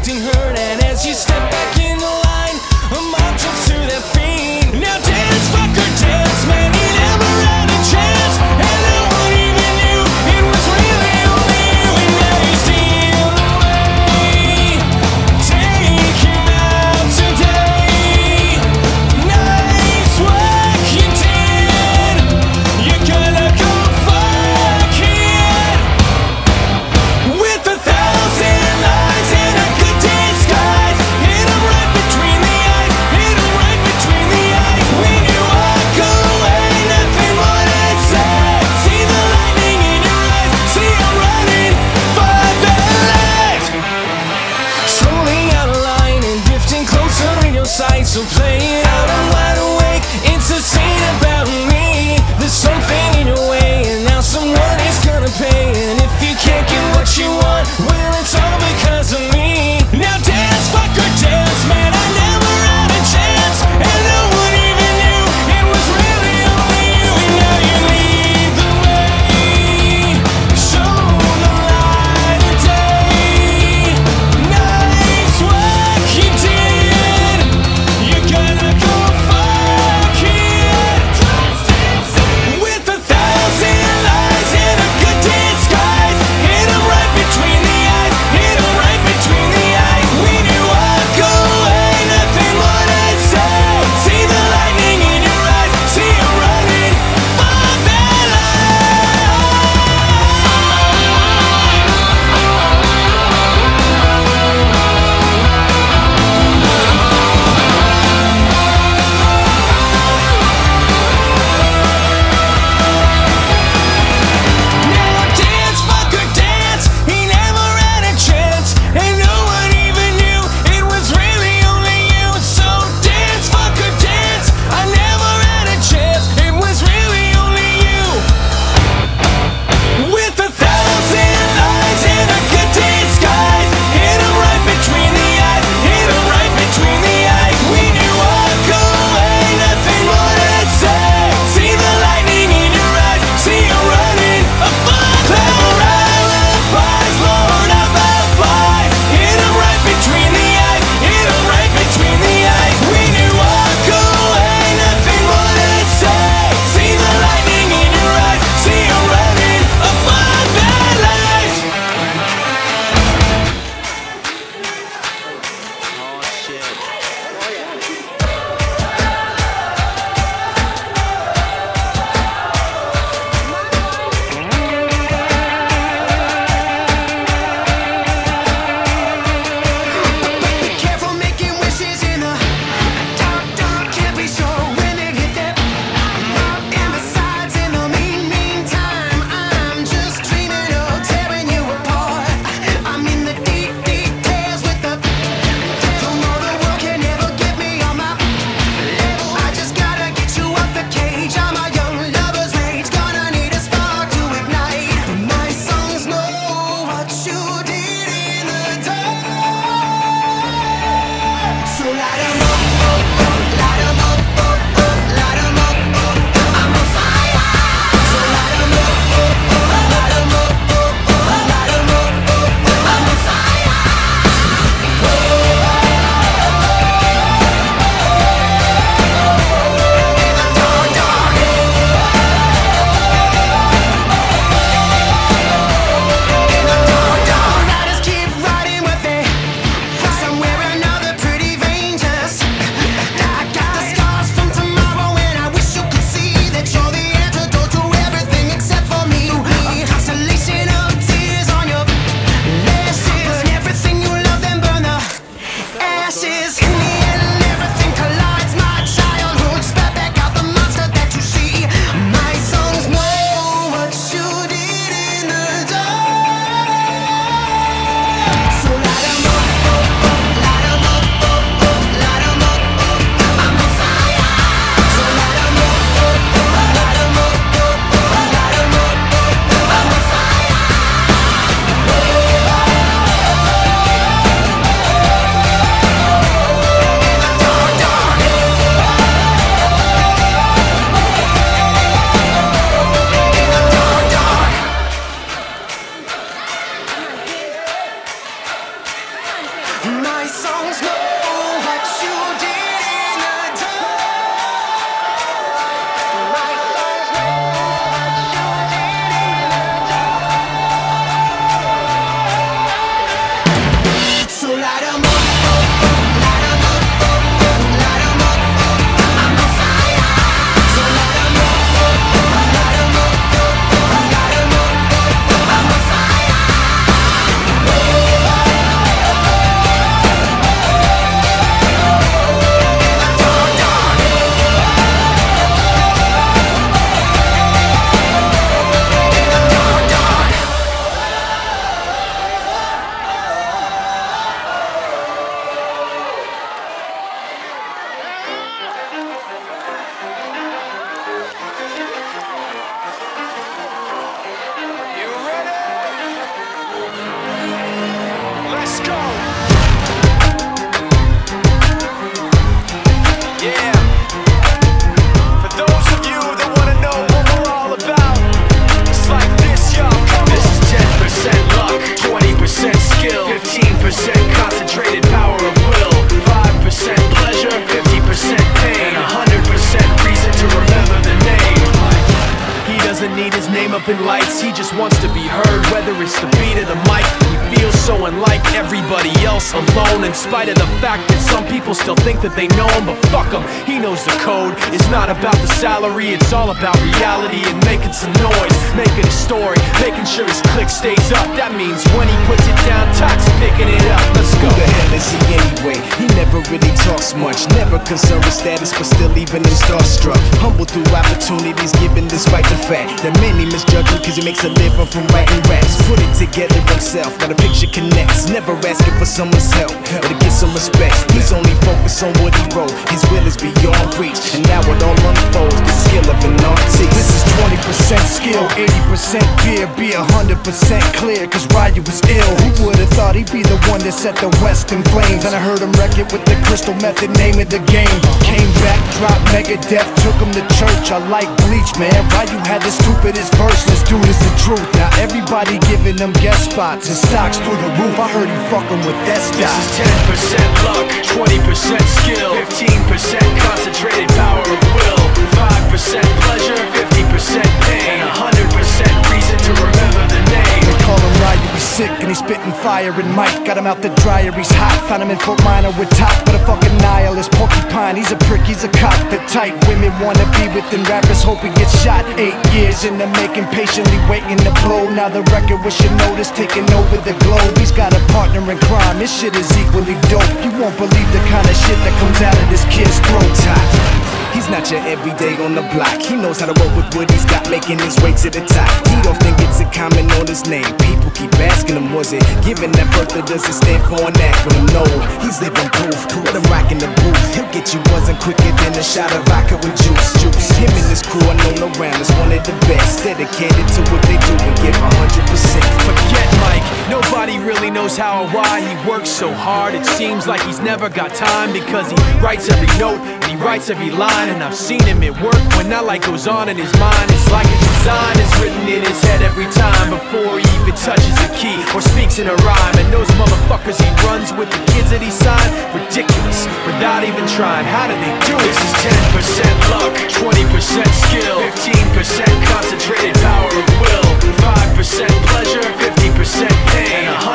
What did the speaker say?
acting hurt, and as you step back in the line, a mob jumps to their feet. Now dance, fucker, dance, man, you never had a chance, and no one even knew it was really only you. And now you steal away, take him out today. Nice work you did, you're gonna go fuck it. With 1,000 lies and a good disguise, hit 'em right between the eyes, hit 'em right between the eyes. When you walk away, nothing more to say. See the lightning in your eyes, see 'em running for their lives. Strolling out of line and drifting closer in your sight, so play it out, I'm wide awake. It's a scene about me. There's something in your way, and now someone is gonna pay. And if you can't get what you want, well, it's all because of me. Now dance, fucker, dance, man, I never had a chance, and no one even knew it was really only you. And now you lead the way, show the light of day. Nice work you did, you're gonna jumping lights, he just wants to be heard, whether it's the beat of the mic. He feels so unlike everybody else, alone, in spite of the fact that some people still think that they know him. But fuck him, he knows the code. It's not about the salary, it's all about reality and making some noise, making a story, making sure his click stays up. That means when he puts it down, Tox picking it up. Let's go. Who the hell is he anyway? He never really talks much, never concerned with status, but still even him starstruck. Humble through opportunities given despite the fact that many misjudge him cause he makes a living from writing raps. Put it together himself, got a picture connects, never asking for someone's help or to get some respect. He's only focused on what he wrote, his will is beyond reach, and now it all unfolds, the skill of an artist. This is 20% skill, 80% fear, be 100% clear, cause Ryu was ill. Who would've thought he'd be the one that set the West in flames? And I heard him wreck it with the Crystal Method, name of the game. Came back, dropped Megadeth, took him to church. I like Bleach, man, Ryu had the stupidest verse, this dude is the truth. Now everybody giving them guest spots and stocks through the roof. I heard he fucking with that stock. This is 10% luck, 20% skill, 15% concentrated power of will, 5% pleasure, 50% pain, 100% reason to remember the name. They call him Ryu, he's sick and he's spitting fire and Mike got him out the dryer, he's hot. Found him in Fort Minor with Top, but a fucking nihilist porcupine. He's a prick, he's a cop. The type women wanna be within rappers, hope he gets shot. 8 years in the making, patiently waiting to blow. Now the record with your notice taking over the globe. He's got a partner in crime, this shit is equally dope. You won't believe the kind of shit that comes out of this kid's throat. He's not your everyday on the block. He knows how to work with what he's got, making his way to the top. He often gets a comment on his name. People keep asking him, was it given that birth or does it stand for an acronym? No, he's living proof. Let him rock in the booth. He'll get you buzzing quicker than a shot of vodka with juice. Him and his crew are known around as one of the best, dedicated to what they do and give 100%. Forget Mike, nobody really knows how or why he works so hard. It seems like he's never got time because he writes every note and he writes every line. And I've seen him at work when that light goes on in his mind. It's like a design is written in his head every time before he even touches a key or speaks in a rhyme. And those motherfuckers he runs with, the kids that he signed, ridiculous, without even trying. How did they do it? This is 10% luck, 20% skill, 15% concentrated power of will, 5% pleasure, 50% pain, and 100%